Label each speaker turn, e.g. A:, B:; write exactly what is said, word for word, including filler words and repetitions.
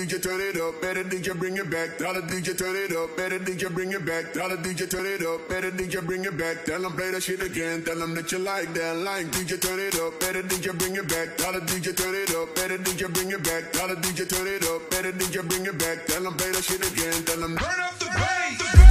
A: J turn it up, better D J bring it back. Tell the D J turn it up, better D J bring it back. Tell the D J turn it up, better D J bring it back. Tell them play that shit again, tell them that you like that. Like D J turn it up, better D J bring it back. Tell the D J turn it up, better D J bring it back. Tell the D J turn it up, better D J bring it back. Tell them play that shit again, tell them
B: turn up the bass.